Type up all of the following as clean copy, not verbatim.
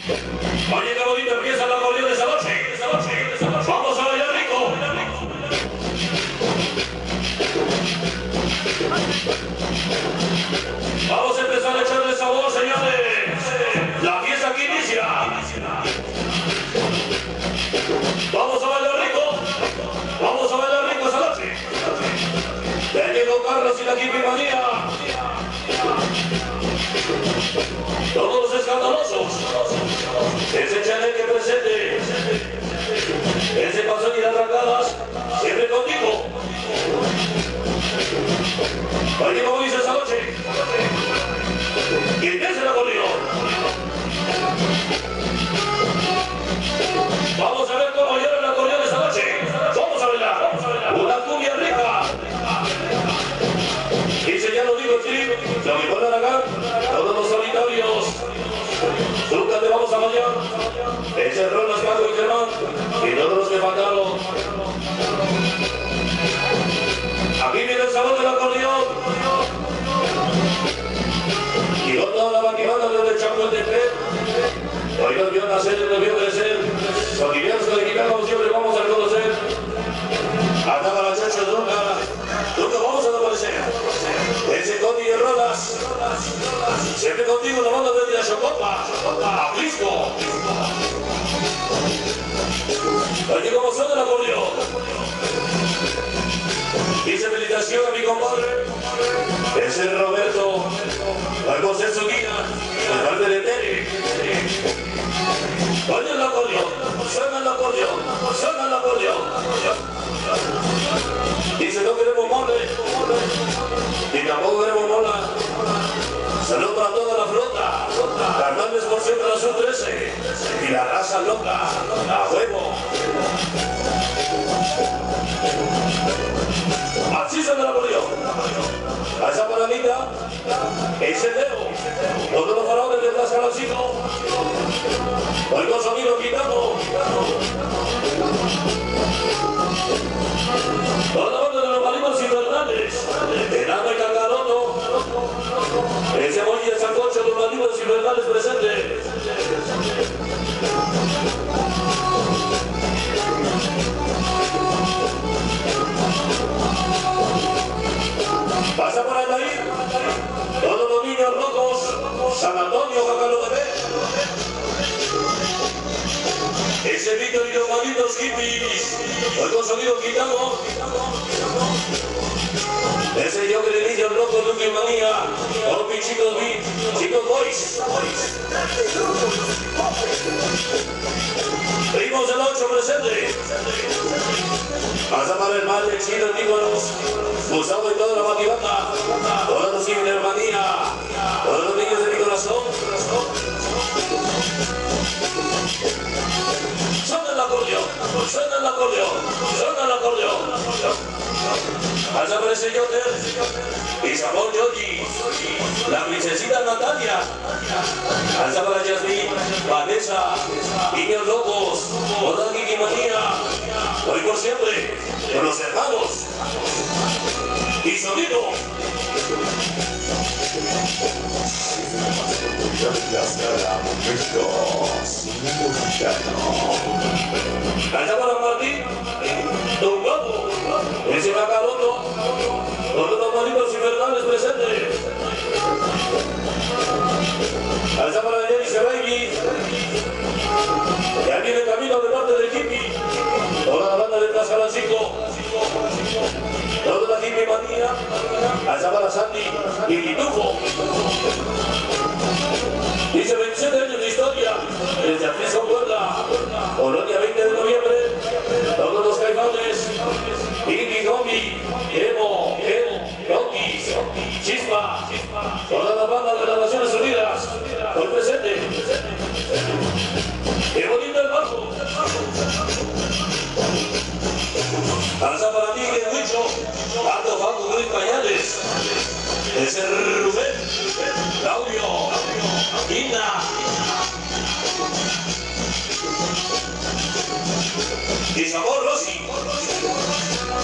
Oye, qué bonito empieza la corrida de esa noche. Vamos a bailar rico. Vamos a empezar a echarle sabor, señores. La fiesta aquí inicia. Vamos a bailar rico. Vamos a bailar rico esa noche. Ya llegó Carlos y la Jipimanía. Todos los escandalosos. Ese chaneque presente. Ese pasón y las arrancadas. Siempre contigo. Oye, como dice esa noche. ¿Quién es el acordeón? Vamos a ver cómo bailar el acordeón esta noche. Vamos a bailar. Una cumbia rica. Dice, ya lo digo, Chip. Lo que ponen acá, todos los solitarios. Nunca te vamos a fallar. Ese rol es Paco y Germán. Y todos los que faltaron. Aquí viene el sabor del acordeón. Y con toda la maquinada desde el Chaco de Fe. Hoy nos vio nacer, nos vio crecer. Solivianos con equipados siempre vamos a reconocer. Hasta para las chachas nunca vamos a desaparecer. Ese Coti de Rolas. Siempre contigo la banda desde la Chocopa. A Frisco. Oye, ¿cómo suena el acordeón? Dice felicitación a mi compadre. Es el Roberto. Al José Suguía. El parte de Tere. Oye el acordeón. Suena el acordeón. Suena el acordeón. Dice no queremos mole. Y tampoco queremos mola. Salud para toda la flota. Carnales por siempre a la sub-13. Y la raza loca. A huevo. Así suena el acordeón. A esa paranita. Ese Leo. Todos los faraones de Tlaxcalacito. Oigo sonido gitano. Toda la banda de los marinos invernales. Enano y Cacaroto. Ese Moñi de Sancocho de los marinos invernales presentes. Pasa por ahí. Todos los niños locos. San Antonio, Jacalo de B. Ese Víctor y los malditos hippies. Oigo sonido gitano. Ese yo que le dije al loco Luque Manía. Con mis chicos boys. Primos del 8 presente. Pasa para el mal de Chino, Nícolas. Gustavo y toda la batibata. Todos los hijos de hermanía. Todos los niños de mi corazón. Suena el acordeón, suena el acordeón, suena el acordeón. Allá aparece Yoter y Sabor Yogi, la princesita Natalia. Allá para Yasmín, Vanessa, niños locos, toda Jipimanía. Hoy por siempre, con los hermanos. Y sonido. Allá para Martín, Don Gato, ese Cacaroto, todos los marinos invernales presentes. Allá para Jenny Sebaini, ya viene camino de parte del hippie, toda la banda de Tlaxcalacito, toda la Jipimanía, allá para Sandy y Pitufo. Dice 27 años de historia, desde Atlisco Puebla, Colonia 20 de noviembre, todos los Caifanes, Iggy, Gomi, Emo, Rocky, Chispa, toda la banda de las Naciones Unidas, hoy presente. ¡Qué bonito el bajo! Alza para ti, que Huicho, Alto Facu, Luis Pañales, ese Rubén, Claudio, Ina, y Sabor Rossi.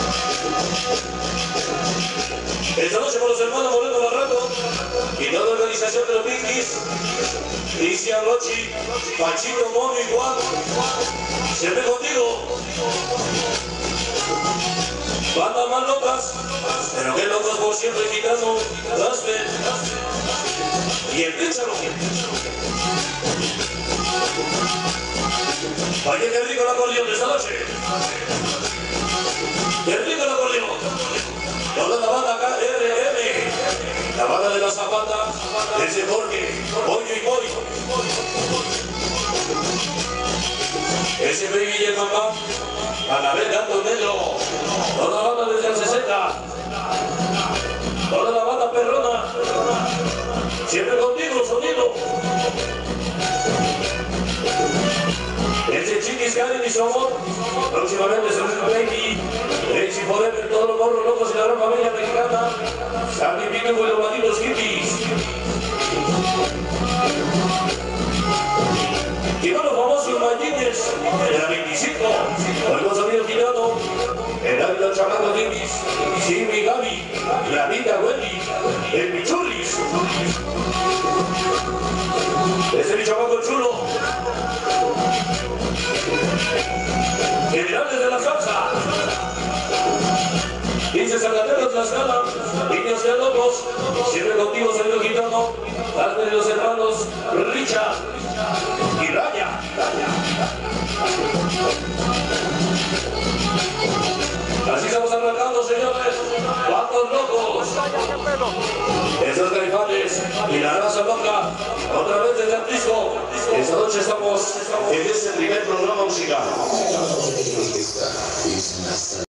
Esta noche por los hermanos Moreno Barrato y todo el organización de los Vikis, Cristian Rochi, Pachito, Mono y Juan. Siempre contigo. Bandas más locas, pero qué locos por siempre, Gitano, Gasper y el Pícharo. Vaya qué rico el acordeón de esta noche. Qué rico el acordeón. Toda la banda KRM, la banda de la Zapata, desde Jorge, Pollo y Boy. Ese baby y el mamá, a la vez Gato Negro. Toda la banda desde el 60. Toda la banda perrona. Siempre contigo, sonido. Ese Chiquis Karen y su amor. Próximamente se un baby. Reyes y Forever, todos los morros locos y la gran familia mexicana. Sandy Pico y los malditos hippies. Y con los famosos mallines de la 25. Con los amigos Gitano. El Ávila Chamaco Hippies. Jimmy Gaby. La Vida Wendy. El Pichulis. Ese mi chamaco chulo. Generales de la salsa. 15 Sangateros de la Escala. Niños de locos. Siempre contigo, señor Gitano. Las de los hermanos Richard y Raya. Así estamos arrancando, señores. ¡Cuántos locos! Esos Caifanes y la raza loca. Otra vez desde Atlisco. Esta noche estamos en este primer programa musical.